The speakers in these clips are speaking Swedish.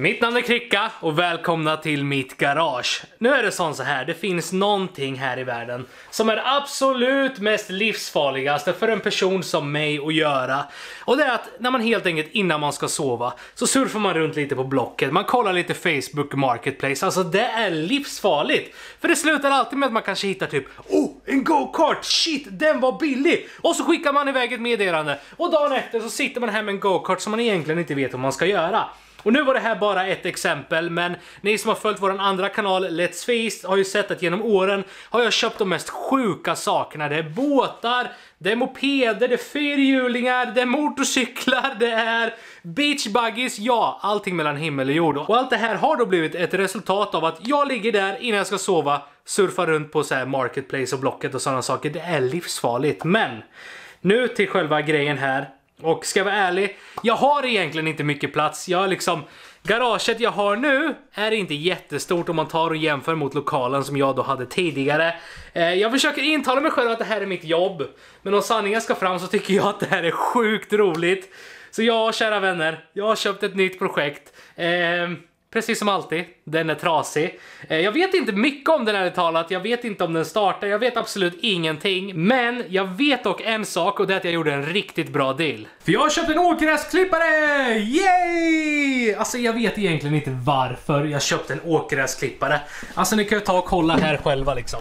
Mitt namn är Kricka och välkomna till mitt garage. Nu är det så här, det finns någonting här i världen som är absolut mest livsfarligaste för en person som mig att göra. Och det är att när man helt enkelt innan man ska sova så surfar man runt lite på Blocket, man kollar lite Facebook Marketplace. Alltså det är livsfarligt. För det slutar alltid med att man kanske hittar typ en go-kart, shit den var billig. Och så skickar man iväg ett meddelande och dagen efter så sitter man här med en go-kart som man egentligen inte vet vad man ska göra. Och nu var det här bara ett exempel, men ni som har följt vår andra kanal Let's Feast har ju sett att genom åren har jag köpt de mest sjuka sakerna. Det är båtar, det är mopeder, det är fyrhjulingar, det är motorcyklar, det är beachbuggies, ja, allting mellan himmel och jord. Och allt det här har då blivit ett resultat av att jag ligger där innan jag ska sova, surfar runt på så här Marketplace och Blocket och sådana saker. Det är livsfarligt, men nu till själva grejen här. Och ska jag vara ärlig, jag har egentligen inte mycket plats. Garaget jag har nu är inte jättestort om man tar och jämför mot lokalen som jag då hade tidigare. Jag försöker intala mig själv att det här är mitt jobb. Men om sanningen ska fram så tycker jag att det här är sjukt roligt. Så ja, kära vänner, jag har köpt ett nytt projekt. Precis som alltid, den är trasig. Jag vet inte mycket om den här talat, jag vet inte om den startar, jag vet absolut ingenting. Men jag vet dock en sak och det är att jag gjorde en riktigt bra deal. För jag har köpt en åkgräsklippare! Yay! Alltså jag vet egentligen inte varför jag köpte en åkgräsklippare. Alltså ni kan ju ta och kolla här själva liksom.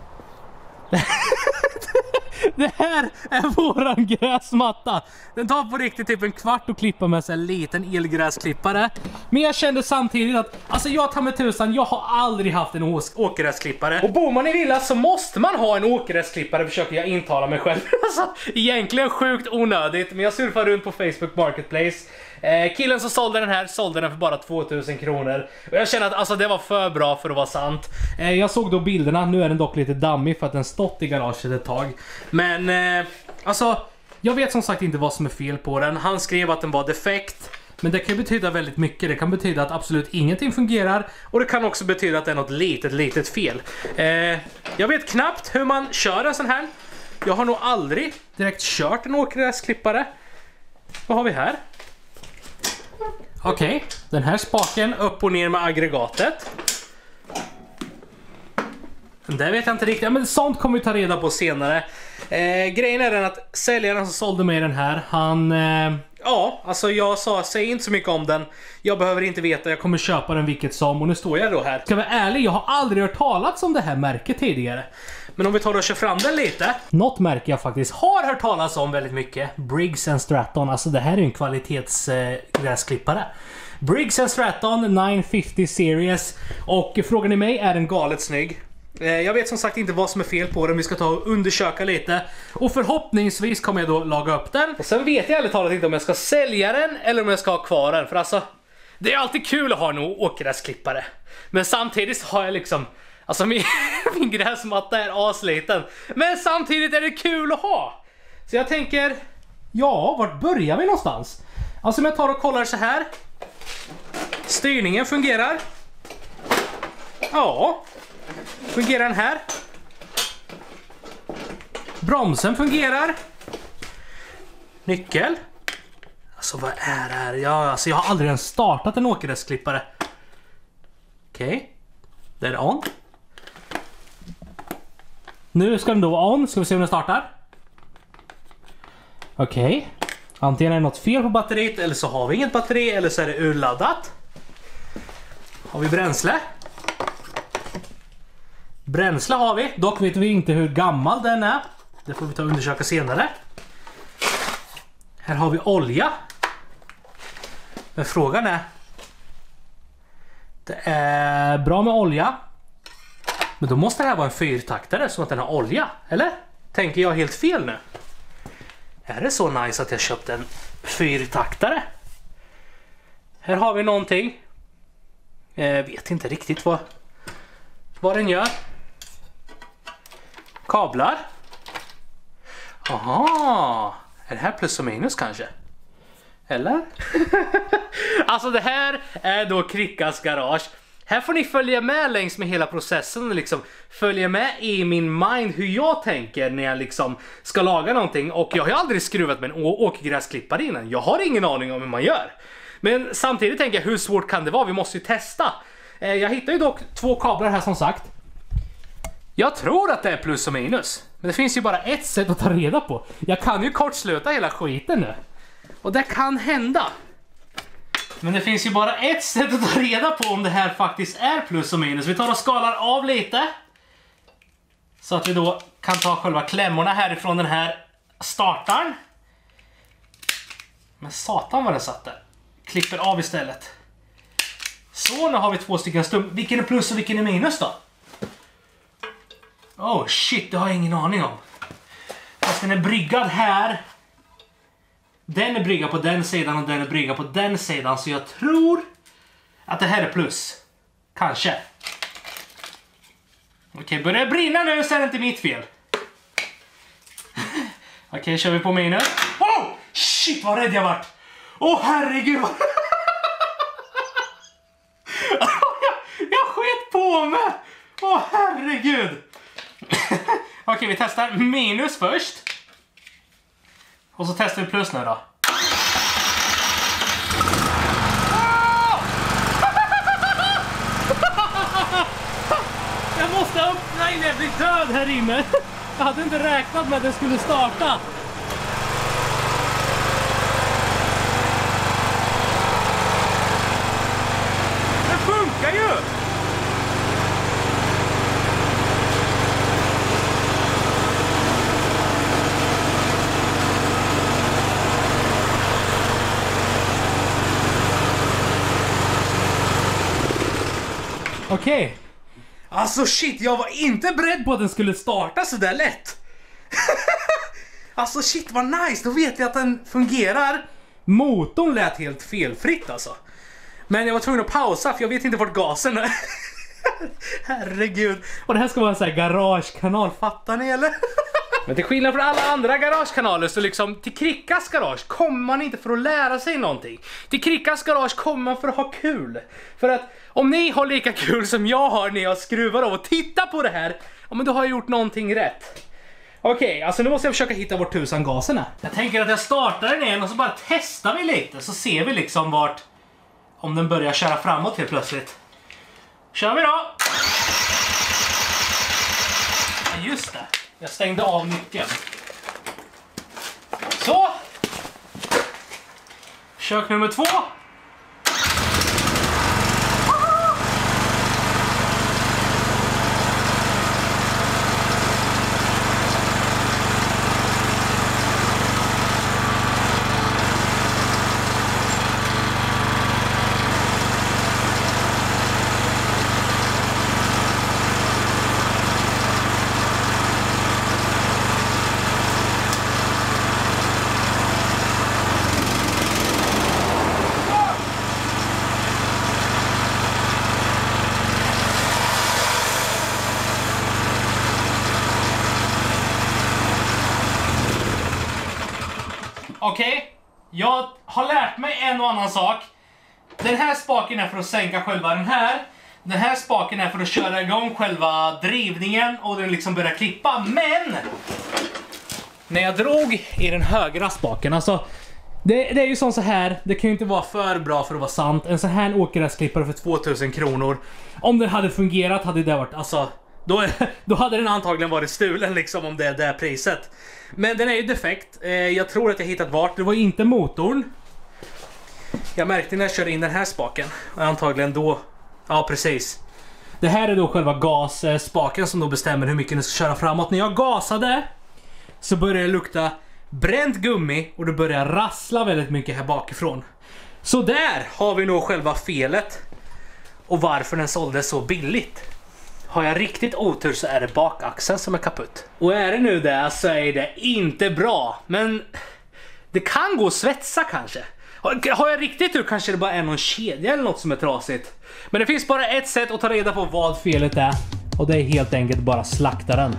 Det här är våran gräsmatta. Den tar på riktigt typ en kvart att klippa med en liten elgräsklippare. Men jag kände samtidigt att alltså jag tar med tusan, jag har aldrig haft en åkgräsklippare. Och bor man i villa så måste man ha en åkgräsklippare, försöker jag intala mig själv. Alltså egentligen sjukt onödigt, men jag surfar runt på Facebook Marketplace. Killen som sålde den här sålde den för bara 2000 kronor. Och jag känner att alltså, det var för bra för att vara sant. Jag såg då bilderna, nu är den dock lite dammig för att den stått i garaget ett tag. Men alltså, jag vet som sagt inte vad som är fel på den. Han skrev att den var defekt. Men det kan betyda väldigt mycket. Det kan betyda att absolut ingenting fungerar. Och det kan också betyda att det är något litet fel. Jag vet knappt hur man kör en sån här. Jag har nog aldrig direkt kört en åkgräsklippare. Vad har vi här? Okej, den här spaken upp och ner med aggregatet. Det vet jag inte riktigt, men sånt kommer vi ta reda på senare. Grejen är den att säljaren som sålde mig den här, han... ja, alltså jag sa, säg inte så mycket om den. Jag behöver inte veta, jag kommer köpa den vilket som. Och nu står jag då här. Ska jag vara ärlig, jag har aldrig hört talas om det här märket tidigare. Men om vi tar och kör fram den lite. Något märke jag faktiskt har hört talas om väldigt mycket. Briggs & Stratton, alltså det här är en kvalitetsgräsklippare. Briggs & Stratton 950 series. Och frågan i mig, är den galet snygg? Jag vet som sagt inte vad som är fel på den. Vi ska ta och undersöka lite. Och förhoppningsvis kommer jag då laga upp den. Och sen vet jag ärligt talat inte om jag ska sälja den eller om jag ska ha kvar den. För alltså, det är alltid kul att ha en åkgräsklippare. Men samtidigt har jag liksom... Alltså min gräsmatta är asliten. Men samtidigt är det kul att ha. Så jag tänker... Ja, vart börjar vi någonstans? Alltså om jag tar och kollar så här. Styrningen fungerar. Ja. Fungerar den här? Bromsen fungerar. Nyckel. Alltså vad är det här? Ja, alltså jag har aldrig ens startat en åkgräsklippare. Okej. Det är on. Nu ska den då vara on. Ska vi se om den startar. Okej. Antingen är det något fel på batteriet, eller så har vi inget batteri, eller så är det urladdat. Har vi bränsle? Bränsle har vi, dock vet vi inte hur gammal den är. Det får vi ta och undersöka senare. Här har vi olja. Men frågan är... Det är bra med olja. Men då måste det här vara en fyrtaktare så att den har olja, eller? Tänker jag helt fel nu? Är det så nice att jag köpte en fyrtaktare? Här har vi någonting. Jag vet inte riktigt vad den gör. Kablar. Aha. Är det här plus och minus kanske? Eller? Alltså det här är då Krickas garage. Här får ni följa med längs med hela processen och liksom följa med i min mind hur jag tänker när jag liksom ska laga någonting. Och jag har aldrig skruvat med en åkgräsklippare innan. Jag har ingen aning om hur man gör. Men samtidigt tänker jag, hur svårt kan det vara? Vi måste ju testa. Jag hittar ju dock 2 kablar här som sagt. Jag tror att det är plus och minus. Men det finns ju bara ett sätt att ta reda på. Jag kan ju kortsluta hela skiten nu. Och det kan hända. Men det finns ju bara ett sätt att ta reda på om det här faktiskt är plus och minus. Vi tar och skalar av lite. Så att vi då kan ta själva klämmorna härifrån den här startaren. Men satan vad det satt där. Klipper av istället. Så, nu har vi 2 stycken stum. Vilken är plus och vilken är minus då? Oh shit, det har jag ingen aning om. Fast den är bryggad här. Den är bryggad på den sidan och den är bryggad på den sidan. Så jag tror att det här är plus. Kanske. Okej, börjar det brinna nu så är det inte mitt fel. Okej, kör vi på minus. Oh! Shit, vad rädd jag vart. Åh, herregud. jag sket på mig. Åh, herregud. Okej, vi testar minus först. Och så testar vi plus nu då. Jag måste öppna innan jag blir död här inne. Jag hade inte räknat med att det skulle starta. Det funkar ju! Okej. Alltså shit, jag var inte beredd på att den skulle starta så där lätt. Alltså shit, vad nice. Då vet jag att den fungerar. Motorn lät helt felfritt alltså. Men jag var tvungen att pausa för jag vet inte vart gasen är. Herregud. Och det här ska vara en sån här garagekanal, fattar ni eller? Men till skillnad från alla andra garagekanaler så liksom till Krickas garage kommer man inte för att lära sig någonting. Till Krickas garage kommer man för att ha kul. För att om ni har lika kul som jag har när jag skruvar av och tittar på det här, ja men då har jag gjort någonting rätt. Okej, alltså nu måste jag försöka hitta vart tusan gasen är. Jag tänker att jag startar den igen och så bara testar vi lite så ser vi liksom vart, om den börjar köra framåt helt plötsligt. Kör vi då! Ja, just det. Jag stängde av nyckeln. Så! Försök nummer 2. Okej, jag har lärt mig en och annan sak. Den här spaken är för att sänka själva den här. Den här spaken är för att köra igång själva drivningen och den liksom börjar klippa. Men när jag drog i den högra spaken, alltså det är ju som så här, det kan ju inte vara för bra för att vara sant. En sån här åkgräsklippare för 2000 kronor. Om den hade fungerat hade det varit, alltså då hade den antagligen varit stulen liksom om det är det priset. Men den är ju defekt. Jag tror att jag hittat vart. Det var inte motorn. Jag märkte när jag körde in den här spaken. Antagligen då. Ja, precis. Det här är då själva gasspaken som då bestämmer hur mycket den ska köra framåt. När jag gasade så började det lukta bränt gummi och det började rassla väldigt mycket här bakifrån. Så där har vi nog själva felet. Och varför den såldes så billigt. Har jag riktigt otur så är det bakaxeln som är kaputt. Och är det nu det så är det inte bra. Men det kan gå att svetsa kanske. Har jag riktigt tur kanske det bara är någon kedja eller något som är trasigt. Men det finns bara ett sätt att ta reda på vad felet är. Och det är helt enkelt bara slakta den.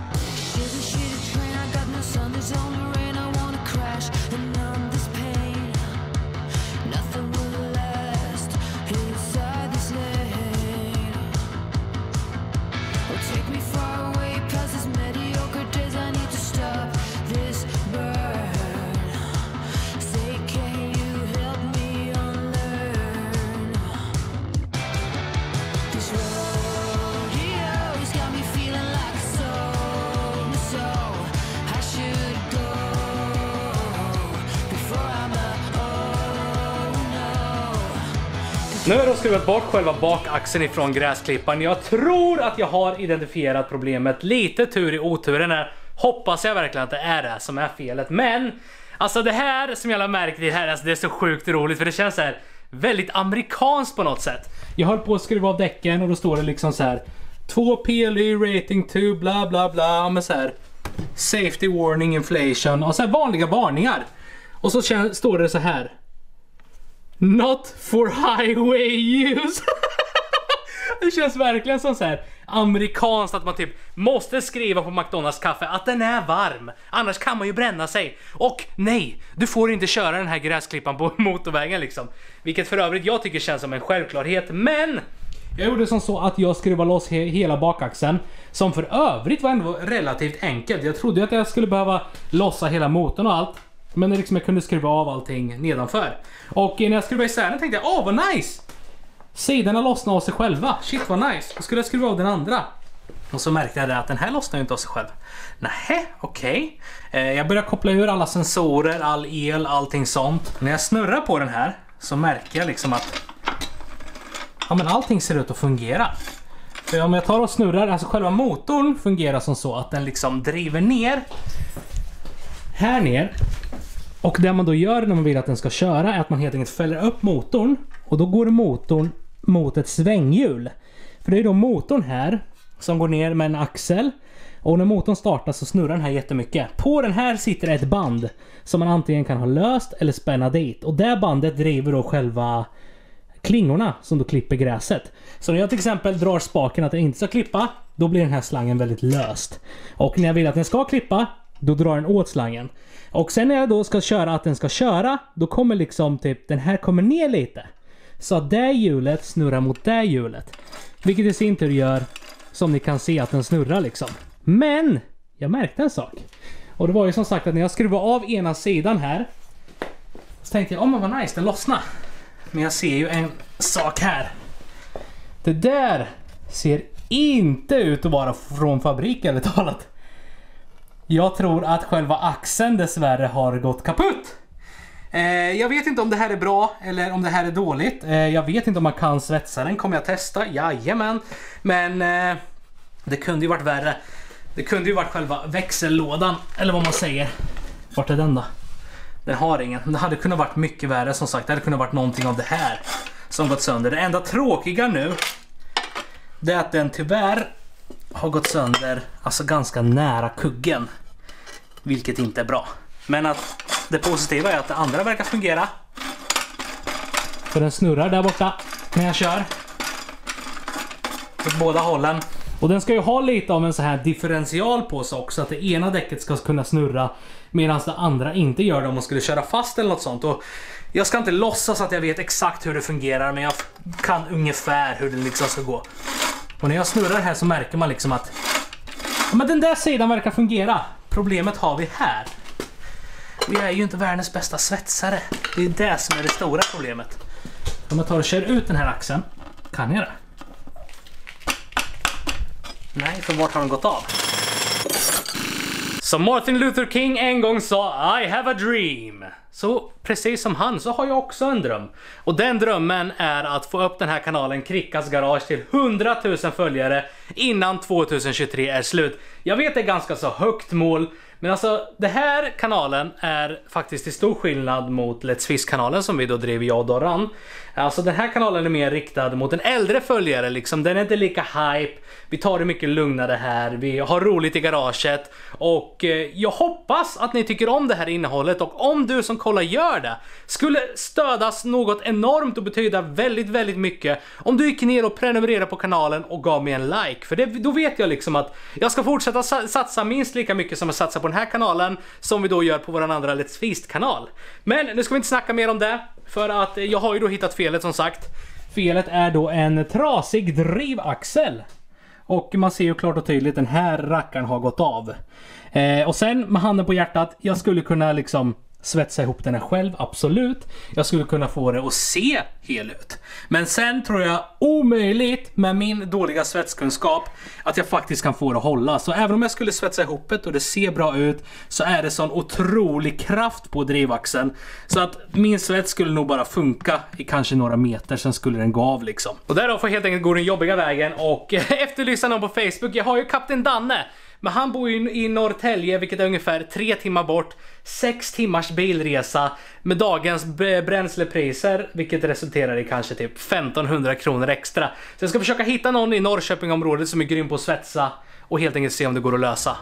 Nu har jag skruvat bort själva bakaxeln ifrån gräsklipparen. Jag tror att jag har identifierat problemet. Lite tur i oturen här. Hoppas jag verkligen att det är det som är felet. Men alltså det här som jag har märkt i det här, alltså det är så sjukt roligt. För det känns så här väldigt amerikanskt på något sätt. Jag höll på att skruva av däcken och då står det liksom så här 2 PLE rating 2 bla bla bla med så här safety warning inflation och så här vanliga varningar. Och så står det så här not for highway use. Det känns verkligen som så här amerikanskt att man typ måste skriva på McDonalds kaffe att den är varm. Annars kan man ju bränna sig. Och nej, du får inte köra den här gräsklippan på motorvägen liksom. Vilket för övrigt jag tycker känns som en självklarhet. Men jag gjorde som så att jag skruvade loss hela bakaxeln. Som för övrigt var ändå relativt enkelt. Jag trodde att jag skulle behöva lossa hela motorn och allt. Men liksom jag kunde skruva av allting nedanför. Och när jag skruvade isär den tänkte jag, vad nice! Sidorna lossnade av sig själva. Shit vad nice. Då skulle jag skruva av den andra. Och så märkte jag att den här lossnar inte av sig själv. Nej, okej. Jag började koppla ur alla sensorer, all el, allting sånt. När jag snurrar på den här så märker jag liksom att ja, men allting ser ut att fungera. För om jag tar och snurrar, alltså själva motorn fungerar som så att den liksom driver ner här ner. Och det man då gör när man vill att den ska köra är att man helt enkelt fäller upp motorn. Och då går motorn mot ett svänghjul. För det är då motorn här som går ner med en axel. Och när motorn startar så snurrar den här jättemycket. På den här sitter ett band som man antingen kan ha löst eller spänna dit. Och det bandet driver då själva klingorna som då klipper gräset. Så när jag till exempel drar spaken att den inte ska klippa, då blir den här slangen väldigt löst. Och när jag vill att den ska klippa, då drar den åt slangen. Och sen när jag då ska köra att den ska köra, då kommer liksom typ den här kommer ner lite. Så att det hjulet snurrar mot det hjulet. Vilket i sin tur gör, som ni kan se, att den snurrar liksom. Men jag märkte en sak. Och det var ju som sagt att när jag skruvade av ena sidan här, så tänkte jag, men vad nice, den lossnar. Men jag ser ju en sak här. Det där ser inte ut att vara från fabrik eller talat. Jag tror att själva axeln dessvärre har gått kaputt. Jag vet inte om det här är bra eller om det här är dåligt. Jag vet inte om man kan svetsa den. Kommer jag testa? Jajamän. Men det kunde ju varit värre. Det kunde ju varit själva växellådan. Eller vad man säger. Vart är den då? Den har ingen. Det hade kunnat varit mycket värre som sagt. Det hade kunnat varit någonting av det här som gått sönder. Det enda tråkiga nu, det är att den tyvärr har gått sönder alltså ganska nära kuggen. Vilket inte är bra. Men att det positiva är att det andra verkar fungera. För den snurrar där borta när jag kör. Åt båda hållen. Och den ska ju ha lite av en så här differential på sig också. Att det ena däcket ska kunna snurra medan det andra inte gör det om man skulle köra fast eller något sånt. Och jag ska inte låtsas att jag vet exakt hur det fungerar, men jag kan ungefär hur det liksom ska gå. Och när jag snurrar här så märker man liksom att ja, men den där sidan verkar fungera. Problemet har vi här. Och jag är ju inte världens bästa svetsare. Det är det som är det stora problemet. Om jag tar och kör ut den här axeln, kan jag det? Nej, för vart har den gått av? Som Martin Luther King en gång sa, I have a dream. Så precis som han så har jag också en dröm. Och den drömmen är att få upp den här kanalen Krickas Garage till 100 000 följare innan 2023 är slut. Jag vet det är ganska så högt mål, men alltså det här kanalen är faktiskt i stor skillnad mot Let's Fish-kanalen som vi då drev jag och Dorran. Alltså den här kanalen är mer riktad mot en äldre följare liksom. Den är inte lika hype. Vi tar det mycket lugnare här. Vi har roligt i garaget. Och jag hoppas att ni tycker om det här innehållet. Och om du som kollar gör det, skulle stödas något enormt och betyda väldigt, väldigt mycket om du gick ner och prenumererade på kanalen och gav mig en like. För det, då vet jag liksom att jag ska fortsätta satsa minst lika mycket som jag satsar på den här kanalen som vi då gör på vår andra Let's Feast-kanal. Men nu ska vi inte snacka mer om det. För att jag har ju då hittat felet som sagt. Felet är då en trasig drivaxel. Och man ser ju klart och tydligt den här rackaren har gått av. Och sen med handen på hjärtat, jag skulle kunna liksom svetsa ihop den här själv, absolut. Jag skulle kunna få det att se hel ut. Men sen tror jag omöjligt med min dåliga svetskunskap att jag faktiskt kan få det att hålla. Så även om jag skulle svetsa ihop det och det ser bra ut, så är det sån otrolig kraft på drivaxeln. Så att min svets skulle nog bara funka i kanske några meter, sen skulle den gå av liksom. Och därav får helt enkelt gå den jobbiga vägen och efterlysa någon på Facebook. Jag har ju Kapten Danne. Men han bor ju i Norrtälje, vilket är ungefär 3 timmar bort. 6 timmars bilresa med dagens bränslepriser, vilket resulterar i kanske typ 1500 kronor extra. Så jag ska försöka hitta någon i Norrköpingområdet som är grym på att svetsa och helt enkelt se om det går att lösa.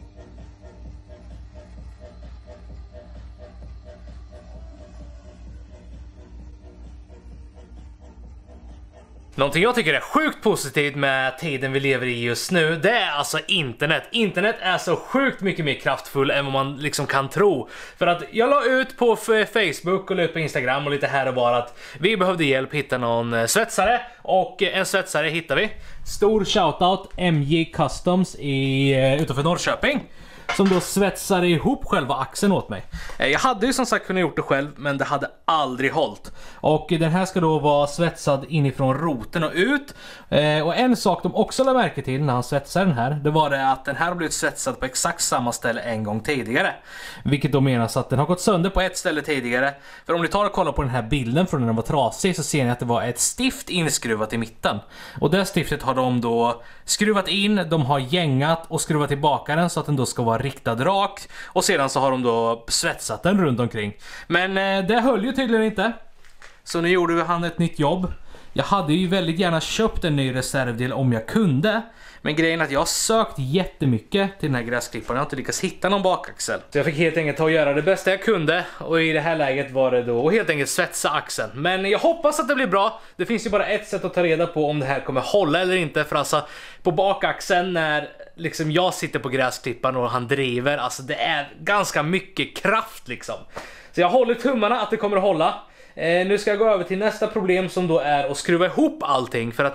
Någonting jag tycker är sjukt positivt med tiden vi lever i just nu, det är alltså internet. Internet är så sjukt mycket mer kraftfull än vad man liksom kan tro. För att jag la ut på Facebook och la ut på Instagram och lite här och var att vi behövde hjälp att hitta någon svetsare. Och en svetsare hittar vi. Stor shoutout MJ Customs utanför Norrköping. Som då svetsade ihop själva axeln åt mig. Jag hade ju som sagt kunnat gjort det själv, men det hade aldrig hållit. Och den här ska då vara svetsad inifrån roten och ut. Och en sak de också lade märke till när han svetsade den här, det var det att den här har blivit svetsad på exakt samma ställe en gång tidigare. Vilket då menas att den har gått sönder på ett ställe tidigare. För om ni tar och kollar på den här bilden från när den var trasig, så ser ni att det var ett stift inskruvat i mitten. Och det stiftet har de då skruvat in, de har gängat och skruvat tillbaka den så att den då ska vara riktad rakt. Och sedan så har de då svetsat den runt omkring. Men det höll ju tydligen inte. Så nu gjorde han ett nytt jobb. Jag hade ju väldigt gärna köpt en ny reservdel om jag kunde. Men grejen är att jag har sökt jättemycket till den här gräsklipparen. Jag har inte lyckats hitta någon bakaxel. Så jag fick helt enkelt ta och göra det bästa jag kunde. Och i det här läget var det då helt enkelt svetsa axeln. Men jag hoppas att det blir bra. Det finns ju bara ett sätt att ta reda på om det här kommer hålla eller inte. För alltså på bakaxeln när liksom jag sitter på gräsklipparen och han driver, alltså det är ganska mycket kraft liksom. Så jag håller tummarna att det kommer att hålla. Nu ska jag gå över till nästa problem som då är att skruva ihop allting. För att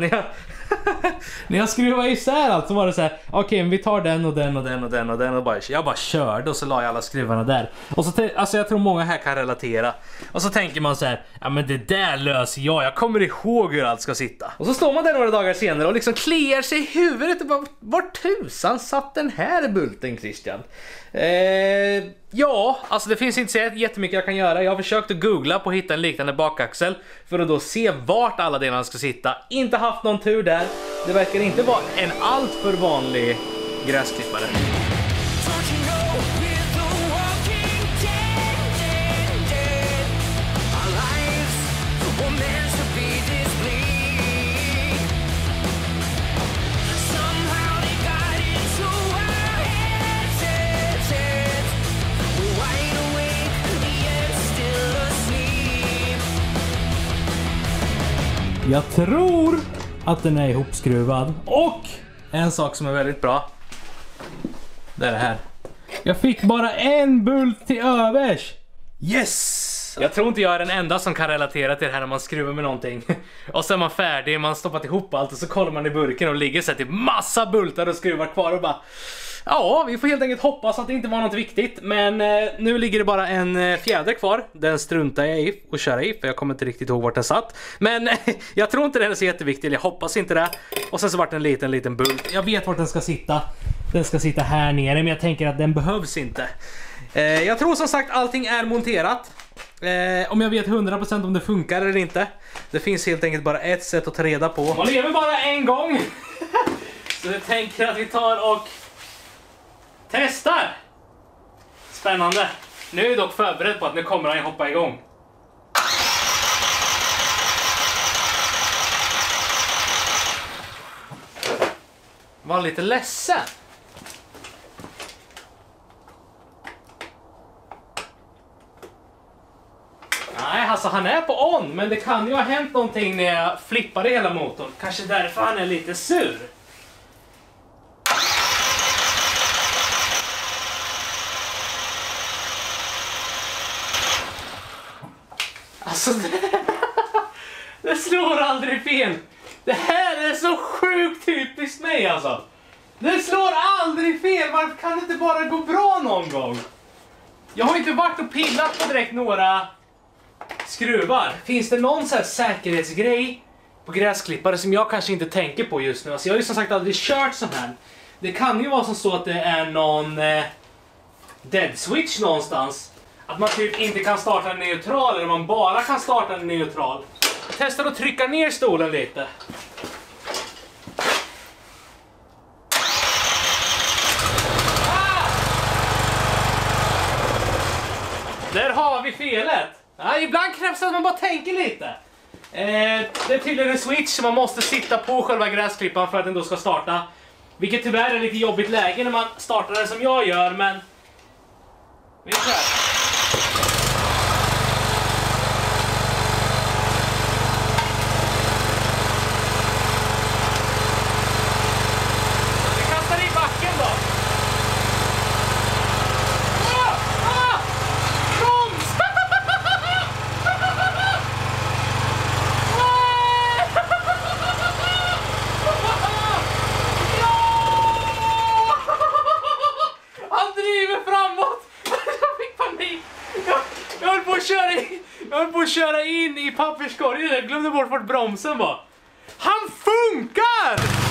när jag skruvade isär allt så var det så här: okej, vi tar den och den och den och den och den och jag bara körde och så la jag alla skruvarna där. Och så alltså jag tror många här kan relatera. Och så tänker man så här: ja men det där löser jag kommer ihåg hur allt ska sitta. Och så står man där några dagar senare och liksom kliar sig i huvudet och bara, var tusan satt den här bulten, Christian? Ja, alltså det finns inte så jättemycket jag kan göra. Jag har försökt att googla på att hitta en liknande bakaxel för att då se vart alla delarna ska sitta. Inte haft någon tur där. Det verkar inte vara en allt för vanlig gräsklippare. Jag tror att den är ihopskruvad. Och en sak som är väldigt bra, det är det här. Jag fick bara en bult till övers. Yes! Jag tror inte jag är den enda som kan relatera till det här när man skruvar med någonting. Och så är man färdig, man har stoppat ihop allt och så kollar man i burken och ligger så till massa bultar och skruvar kvar och bara... Ja, vi får helt enkelt hoppas att det inte var något viktigt. Men nu ligger det bara en fjäder kvar. Den struntar jag i att köra i, för jag kommer inte riktigt ihåg vart den satt. Men jag tror inte den är så jätteviktig, jag hoppas inte det. Och sen så vart det en liten bult. Jag vet vart den ska sitta. Den ska sitta här nere, men jag tänker att den behövs inte. Jag tror som sagt allting är monterat. Om jag vet 100% om det funkar eller inte. Det finns helt enkelt bara ett sätt att ta reda på. Man lever bara en gång. Så jag tänker att vi tar och testar. Spännande. Nu är jag dock förberedd på att nu kommer han hoppa igång. Var lite ledsen. Nej, alltså han är på on, men det kan ju ha hänt någonting när jag flippade hela motorn. Kanske därför han är lite sur. Alltså det slår aldrig fel. Det här är så sjukt typiskt mig alltså. Det slår aldrig fel. Varför kan det inte bara gå bra någon gång? Jag har inte varit och pillat på direkt några skruvar. Finns det någon så här säkerhetsgrej på gräsklippare som jag kanske inte tänker på just nu? Alltså jag har ju som sagt aldrig kört sån här. Det kan ju vara som så att det är någon dead switch någonstans. Att man typ inte kan starta en neutral, eller man bara kan starta en neutral. Jag testar att trycka ner stolen lite. Där har vi felet. Ja, ibland krävs det att man bara tänker lite. Det är tydligen en switch som man måste sitta på själva gräsklippan för att den då ska starta. Vilket tyvärr är lite jobbigt läge när man startar den som jag gör, men... Vi kör. Vi kastar i backen då. Broms! Han driver framåt! Jag fick panik! Jag höll på att köra in i papperskorgen. Jag glömde bort vart bromsen var. Han funkar!